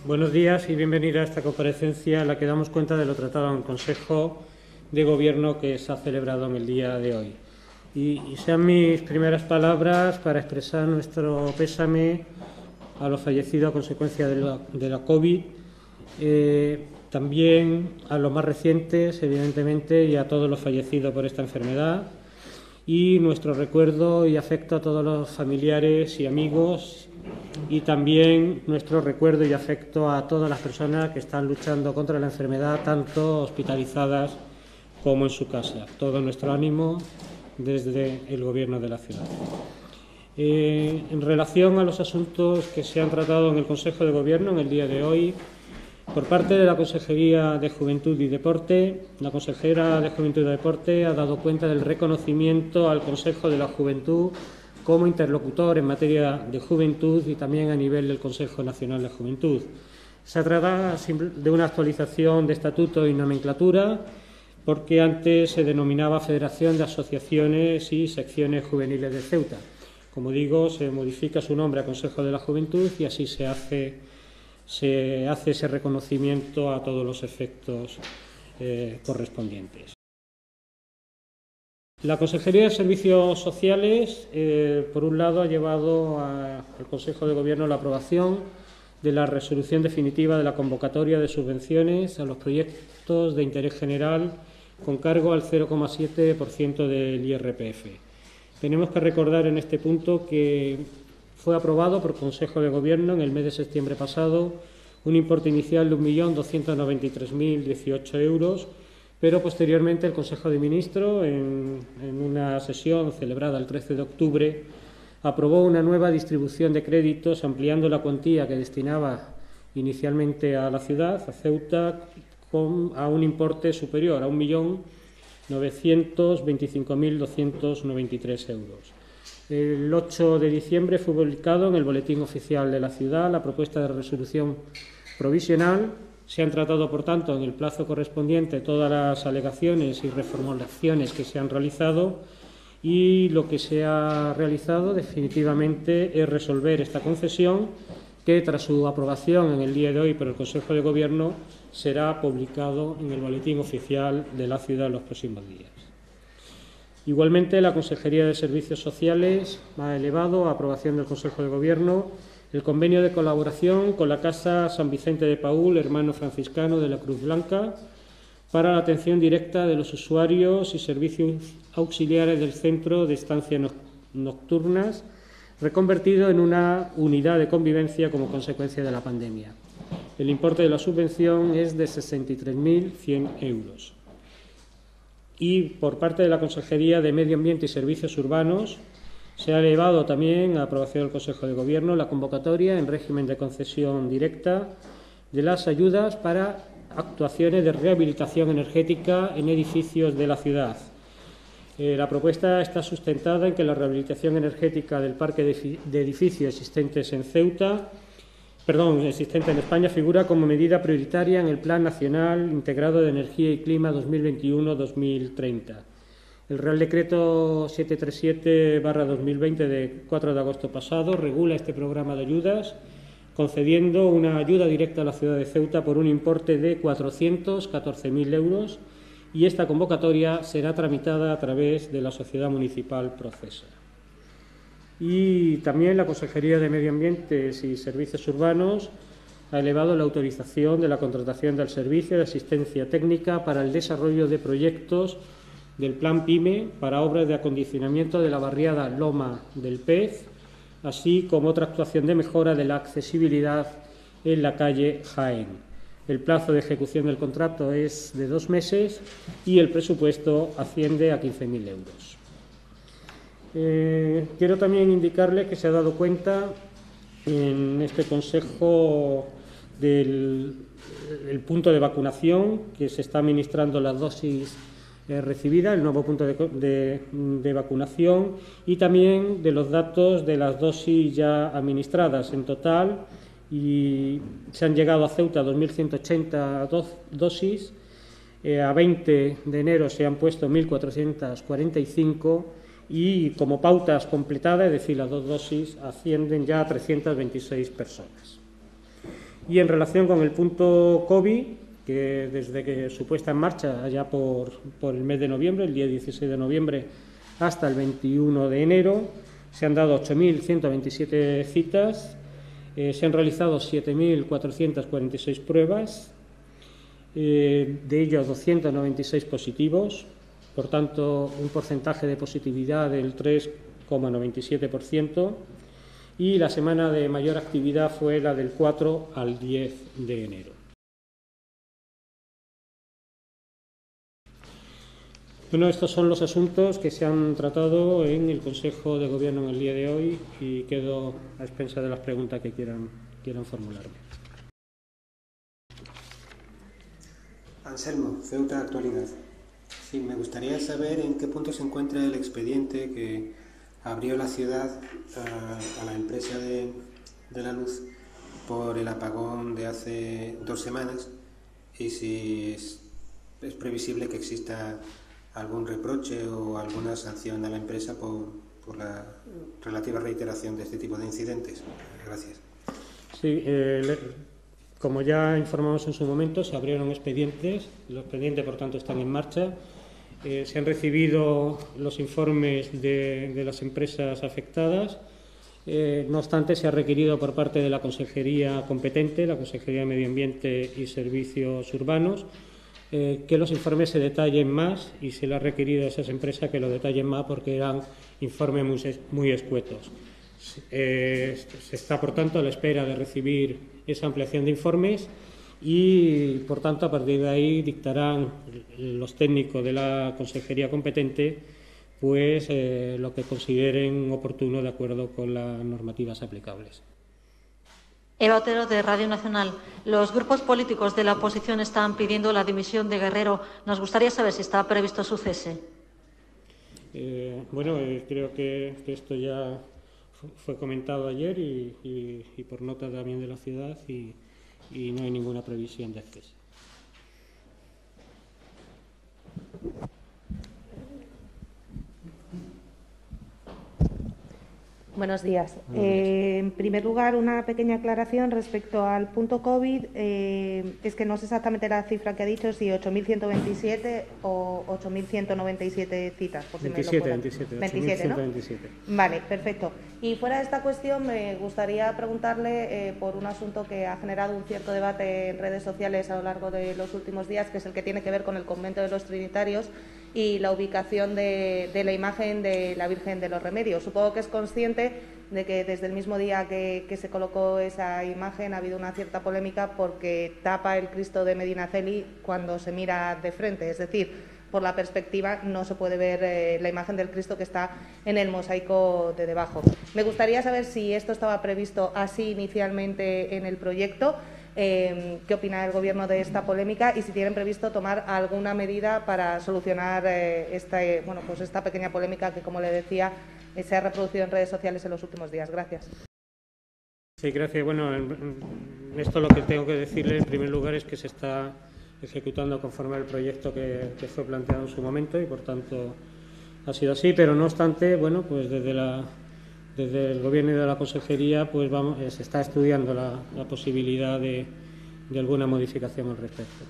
Buenos días y bienvenida a esta comparecencia en la que damos cuenta de lo tratado en el Consejo de Gobierno que se ha celebrado en el día de hoy. Y sean mis primeras palabras para expresar nuestro pésame a los fallecidos a consecuencia de la COVID, también a los más recientes, evidentemente, y a todos los fallecidos por esta enfermedad, y nuestro recuerdo y afecto a todos los familiares y amigos, y también nuestro recuerdo y afecto a todas las personas que están luchando contra la enfermedad, tanto hospitalizadas como en su casa. Todo nuestro ánimo desde el Gobierno de la ciudad. En relación a los asuntos que se han tratado en el Consejo de Gobierno en el día de hoy, por parte de la Consejería de Juventud y Deporte, la consejera de Juventud y Deporte ha dado cuenta del reconocimiento al Consejo de la Juventud como interlocutor en materia de juventud y también a nivel del Consejo Nacional de Juventud. Se trata de una actualización de estatuto y nomenclatura, porque antes se denominaba Federación de Asociaciones y Secciones Juveniles de Ceuta. Como digo, se modifica su nombre a Consejo de la Juventud y así se hace ese reconocimiento a todos los efectos correspondientes. La Consejería de Servicios Sociales, por un lado, ha llevado al Consejo de Gobierno la aprobación de la resolución definitiva de la convocatoria de subvenciones a los proyectos de interés general con cargo al 0,7% del IRPF. Tenemos que recordar en este punto que fue aprobado por Consejo de Gobierno en el mes de septiembre pasado un importe inicial de 1.293.018 euros, pero posteriormente el Consejo de Ministros, en una sesión celebrada el 13 de octubre, aprobó una nueva distribución de créditos ampliando la cuantía que destinaba inicialmente a la ciudad, a Ceuta, a un importe superior a 1.925.293 euros. El 8 de diciembre fue publicado en el Boletín Oficial de la Ciudad la propuesta de resolución provisional. Se han tratado, por tanto, en el plazo correspondiente todas las alegaciones y reformulaciones que se han realizado, y lo que se ha realizado definitivamente es resolver esta concesión, que tras su aprobación en el día de hoy por el Consejo de Gobierno será publicado en el Boletín Oficial de la Ciudad en los próximos días. Igualmente, la Consejería de Servicios Sociales ha elevado a aprobación del Consejo de Gobierno el convenio de colaboración con la Casa San Vicente de Paúl, hermano franciscano de la Cruz Blanca, para la atención directa de los usuarios y servicios auxiliares del centro de estancias nocturnas, reconvertido en una unidad de convivencia como consecuencia de la pandemia. El importe de la subvención es de 63.100 euros. Y por parte de la Consejería de Medio Ambiente y Servicios Urbanos se ha elevado también a aprobación del Consejo de Gobierno la convocatoria en régimen de concesión directa de las ayudas para actuaciones de rehabilitación energética en edificios de la ciudad. La propuesta está sustentada en que la rehabilitación energética del parque de edificios existentes en España figura como medida prioritaria en el Plan Nacional Integrado de Energía y Clima 2021-2030. El Real Decreto 737/2020 de 4 de agosto pasado regula este programa de ayudas, concediendo una ayuda directa a la ciudad de Ceuta por un importe de 414.000 euros, y esta convocatoria será tramitada a través de la Sociedad Municipal Procesa. Y también la Consejería de Medio Ambiente y Servicios Urbanos ha elevado la autorización de la contratación del servicio de asistencia técnica para el desarrollo de proyectos del Plan PYME para obras de acondicionamiento de la barriada Loma del Pez, así como otra actuación de mejora de la accesibilidad en la calle Jaén. El plazo de ejecución del contrato es de 2 meses y el presupuesto asciende a 15.000 euros. Quiero también indicarle que se ha dado cuenta en este Consejo del punto de vacunación, que se está administrando las dosis recibida, el nuevo punto de vacunación, y también de los datos de las dosis ya administradas. En total, y se han llegado a Ceuta 2.180 dosis, a 20 de enero se han puesto 1.445 y como pautas completadas, es decir, las 2 dosis, ascienden ya a 326 personas. Y en relación con el punto COVID, que desde que su puesta en marcha, allá por el mes de noviembre, el día 16 de noviembre, hasta el 21 de enero, se han dado 8.127 citas, se han realizado 7.446 pruebas, de ellos 296 positivos, por tanto, un porcentaje de positividad del 3,97%, y la semana de mayor actividad fue la del 4 al 10 de enero. Bueno, estos son los asuntos que se han tratado en el Consejo de Gobierno en el día de hoy y quedo a expensas de las preguntas que quieran formularme. Anselmo, Ceuta Actualidad. Sí, me gustaría saber en qué punto se encuentra el expediente que abrió la ciudad a la empresa de la luz por el apagón de hace 2 semanas y si es previsible que exista algún reproche o alguna sanción a la empresa por la relativa reiteración de este tipo de incidentes. Gracias. Sí, como ya informamos en su momento, se abrieron expedientes. Los expedientes, por tanto, están en marcha. Se han recibido los informes de las empresas afectadas. No obstante, se ha requerido por parte de la Consejería competente, la Consejería de Medio Ambiente y Servicios Urbanos, que los informes se detallen más, y se le ha requerido a esas empresas que lo detallen más porque eran informes muy escuetos. Se está, por tanto, a la espera de recibir esa ampliación de informes y, por tanto, a partir de ahí dictarán los técnicos de la Consejería competente pues lo que consideren oportuno de acuerdo con las normativas aplicables. Eva Otero, de Radio Nacional. Los grupos políticos de la oposición están pidiendo la dimisión de Guerrero. Nos gustaría saber si está previsto su cese. Creo que esto ya fue comentado ayer y por nota también de la ciudad y no hay ninguna previsión de cese. Buenos días. En primer lugar, una pequeña aclaración respecto al punto COVID. Es que no sé exactamente la cifra que ha dicho, si 8.127 o 8.197 citas. Por si 27, me lo 27, ¿no? 27. Vale, perfecto. Y fuera de esta cuestión, me gustaría preguntarle por un asunto que ha generado un cierto debate en redes sociales a lo largo de los últimos días, que es el que tiene que ver con el convento de los Trinitarios y la ubicación de la imagen de la Virgen de los Remedios. Supongo que es consciente de que desde el mismo día que se colocó esa imagen ha habido una cierta polémica porque tapa el Cristo de Medinaceli cuando se mira de frente, es decir, por la perspectiva no se puede ver la imagen del Cristo que está en el mosaico de debajo. Me gustaría saber si esto estaba previsto así inicialmente en el proyecto. ¿Qué opina el Gobierno de esta polémica y si tienen previsto tomar alguna medida para solucionar esta pequeña polémica que, como le decía, se ha reproducido en redes sociales en los últimos días? Gracias. Sí, gracias. Bueno, esto lo que tengo que decirle en primer lugar es que se está ejecutando conforme al proyecto que fue planteado en su momento y, por tanto, ha sido así. Pero, no obstante, bueno, pues desde el Gobierno y de la Consejería pues se está estudiando la posibilidad de alguna modificación al respecto.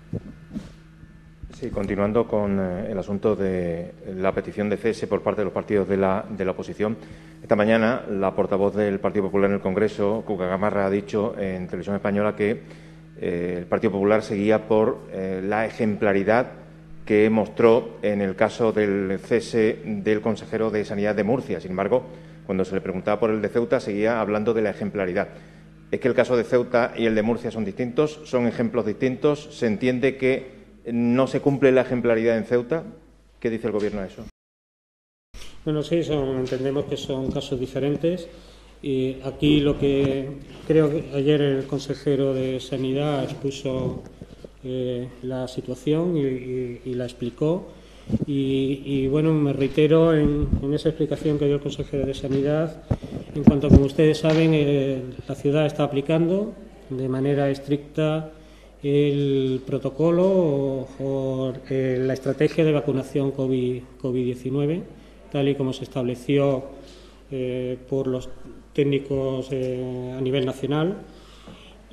Sí, continuando con el asunto de la petición de cese por parte de los partidos de la oposición. Esta mañana la portavoz del Partido Popular en el Congreso, Cuca Gamarra, ha dicho en Televisión Española que el Partido Popular seguía por la ejemplaridad que mostró en el caso del cese del consejero de Sanidad de Murcia. Sin embargo, cuando se le preguntaba por el de Ceuta, seguía hablando de la ejemplaridad. ¿Es que el caso de Ceuta y el de Murcia son distintos? ¿Son ejemplos distintos? ¿Se entiende que no se cumple la ejemplaridad en Ceuta? ¿Qué dice el Gobierno a eso? Bueno, sí, entendemos que son casos diferentes. Y aquí lo que creo que ayer el consejero de Sanidad expuso la situación y la explicó. Y bueno, me reitero en esa explicación que dio el consejero de Sanidad. En cuanto, como ustedes saben, la ciudad está aplicando de manera estricta el protocolo o la estrategia de vacunación COVID-19, tal y como se estableció por los técnicos a nivel nacional.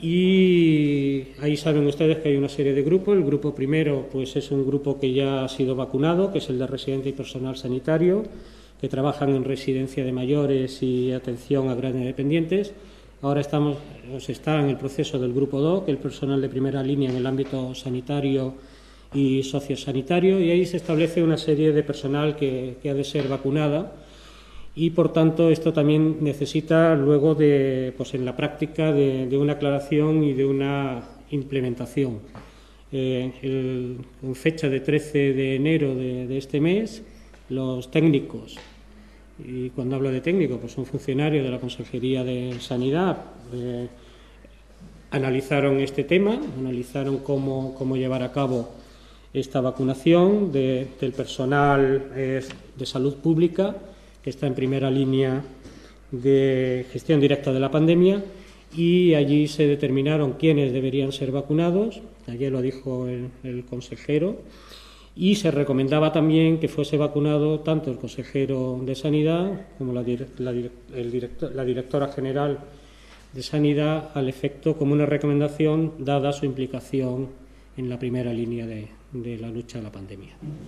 Y ahí saben ustedes que hay una serie de grupos. El grupo primero pues es un grupo que ya ha sido vacunado, que es el de residente y personal sanitario, que trabajan en residencia de mayores y atención a grandes dependientes. Ahora está en el proceso del grupo 2, que es el personal de primera línea en el ámbito sanitario y sociosanitario, y ahí se establece una serie de personal que ha de ser vacunada. Y, por tanto, esto también necesita luego en la práctica de una aclaración y de una implementación. En fecha de 13 de enero de este mes, los técnicos, y cuando hablo de técnicos, pues son funcionarios de la Consejería de Sanidad, analizaron este tema, analizaron cómo llevar a cabo esta vacunación del personal de salud pública, que está en primera línea de gestión directa de la pandemia, y allí se determinaron quiénes deberían ser vacunados, ayer lo dijo el consejero, y se recomendaba también que fuese vacunado tanto el consejero de Sanidad como la directora general de Sanidad, al efecto como una recomendación dada su implicación en la primera línea de la lucha a la pandemia.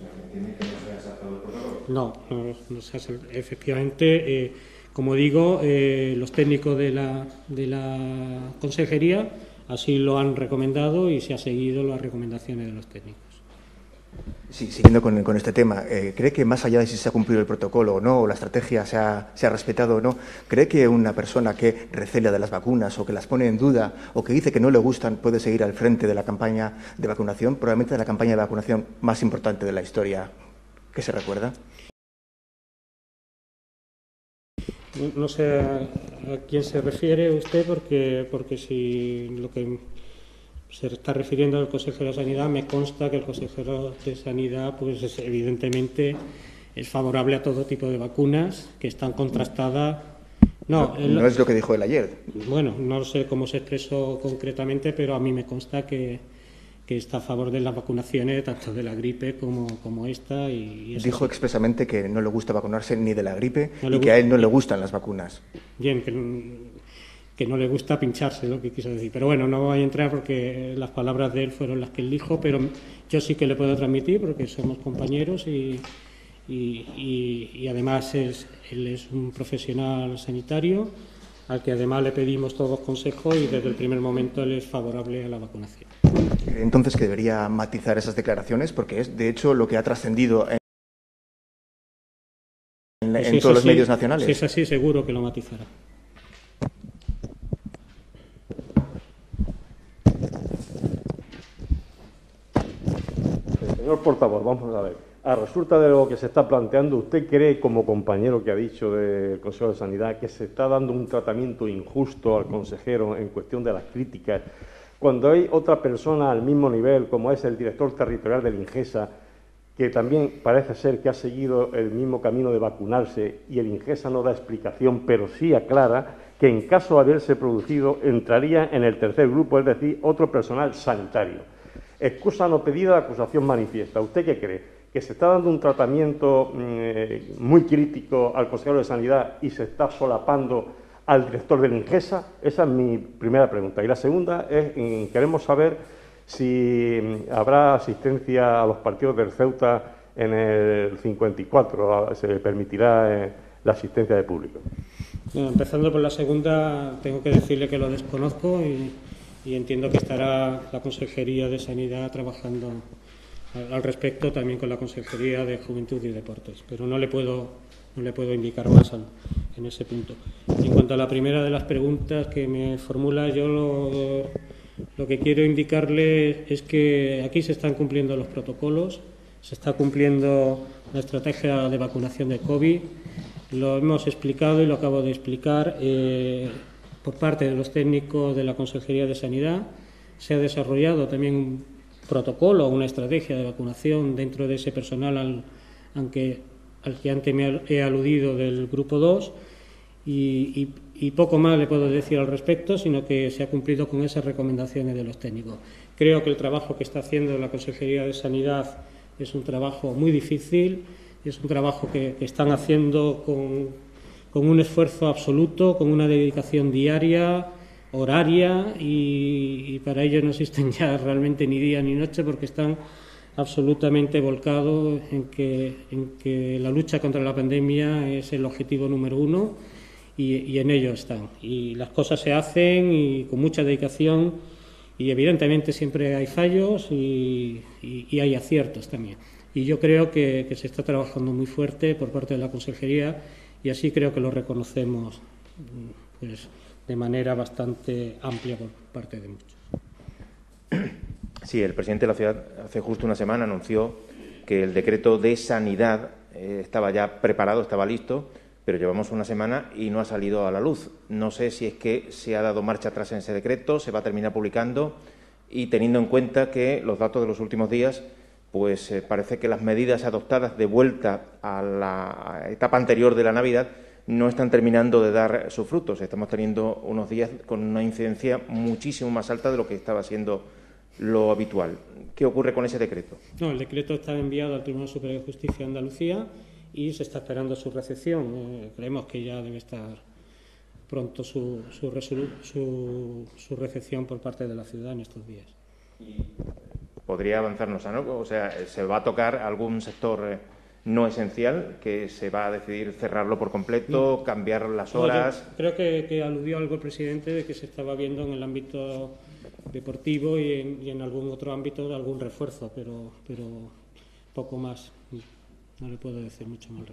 No se hace. Efectivamente, como digo, los técnicos de la consejería así lo han recomendado y se ha seguido las recomendaciones de los técnicos. Sí, siguiendo con este tema, ¿cree que más allá de si se ha cumplido el protocolo o no, o la estrategia se ha respetado o no, cree que una persona que recela de las vacunas o que las pone en duda o que dice que no le gustan puede seguir al frente de la campaña de vacunación, probablemente de la campaña de vacunación más importante de la historia que se recuerda? No sé a quién se refiere usted, porque si lo que se está refiriendo al consejero de Sanidad, me consta que el consejero de Sanidad, pues evidentemente es favorable a todo tipo de vacunas que están contrastadas. No es lo que dijo él ayer. Bueno, no sé cómo se expresó concretamente, pero a mí me consta que está a favor de las vacunaciones, tanto de la gripe como esta. Y dijo expresamente que no le gusta vacunarse ni de la gripe y que a él no le gustan las vacunas. Bien, que no le gusta pincharse, lo que quiso decir. Pero bueno, no voy a entrar porque las palabras de él fueron las que él dijo, pero yo sí que le puedo transmitir porque somos compañeros y además él es un profesional sanitario al que además le pedimos todos consejos y desde el primer momento él es favorable a la vacunación. Entonces, que debería matizar esas declaraciones porque es, de hecho, lo que ha trascendido en todos los medios nacionales. Si es así, seguro que lo matizará. Señor portavoz, vamos a ver. A resulta de lo que se está planteando, ¿usted cree, como compañero que ha dicho del Consejo de Sanidad, que se está dando un tratamiento injusto al consejero en cuestión de las críticas, cuando hay otra persona al mismo nivel, como es el director territorial del INGESA, que también parece ser que ha seguido el mismo camino de vacunarse, y el INGESA no da explicación, pero sí aclara que en caso de haberse producido entraría en el tercer grupo, es decir, otro personal sanitario? Excusa no pedida, acusación manifiesta. ¿Usted qué cree? ¿Que se está dando un tratamiento muy crítico al consejero de Sanidad y se está solapando al director del INGESA? Esa es mi primera pregunta. Y la segunda es, queremos saber si habrá asistencia a los partidos del Ceuta en el 54, se permitirá la asistencia de público. Bueno, empezando por la segunda, tengo que decirle que lo desconozco y entiendo que estará la Consejería de Sanidad trabajando al respecto, también con la Consejería de Juventud y Deportes, pero no le puedo indicar más en ese punto. En cuanto a la primera de las preguntas que me formula, yo lo que quiero indicarle es que aquí se están cumpliendo los protocolos, se está cumpliendo la estrategia de vacunación de COVID, lo hemos explicado y lo acabo de explicar por parte de los técnicos de la Consejería de Sanidad. Se ha desarrollado también un protocolo, una estrategia de vacunación dentro de ese personal al que antes me he aludido del grupo 2 y poco más le puedo decir al respecto, sino que se ha cumplido con esas recomendaciones de los técnicos. Creo que el trabajo que está haciendo la Consejería de Sanidad es un trabajo muy difícil, es un trabajo que están haciendo con un esfuerzo absoluto, con una dedicación diaria, horaria y para ellos no existen ya realmente ni día ni noche porque están absolutamente volcados en que la lucha contra la pandemia es el objetivo número uno y en ello están. Y las cosas se hacen y con mucha dedicación y evidentemente siempre hay fallos y hay aciertos también. Y yo creo que se está trabajando muy fuerte por parte de la Consejería y así creo que lo reconocemos pues, de manera bastante amplia por parte de muchos. Sí, el presidente de la ciudad hace justo una semana anunció que el decreto de sanidad estaba ya preparado, estaba listo, pero llevamos una semana y no ha salido a la luz. No sé si es que se ha dado marcha atrás en ese decreto, se va a terminar publicando y teniendo en cuenta que los datos de los últimos días, pues parece que las medidas adoptadas de vuelta a la etapa anterior de la Navidad no están terminando de dar sus frutos. Estamos teniendo unos días con una incidencia muchísimo más alta de lo que estaba siendo lo habitual. ¿Qué ocurre con ese decreto? No, el decreto está enviado al Tribunal Superior de Justicia de Andalucía y se está esperando su recepción. Creemos que ya debe estar pronto su recepción por parte de la ciudad en estos días. ¿Podría avanzarnos algo? O sea, ¿se va a tocar algún sector no esencial que se va a decidir cerrarlo por completo, cambiar las horas? No, creo que aludió algo el presidente de que se estaba viendo en el ámbito deportivo y en algún otro ámbito algún refuerzo, pero poco más. No le puedo decir mucho más.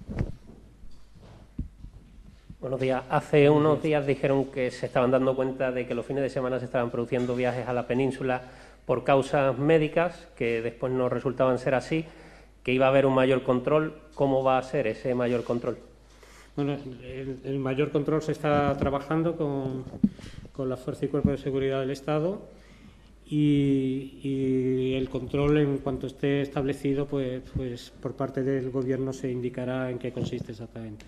Buenos días. Hace unos días dijeron que se estaban dando cuenta de que los fines de semana se estaban produciendo viajes a la península por causas médicas, que después no resultaban ser así, que iba a haber un mayor control. ¿Cómo va a ser ese mayor control? Bueno, el mayor control se está trabajando con la Fuerza y Cuerpo de Seguridad del Estado y el control, en cuanto esté establecido, pues por parte del Gobierno se indicará en qué consiste exactamente.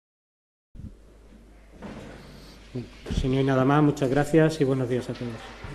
Si no hay nada más, muchas gracias y buenos días a todos.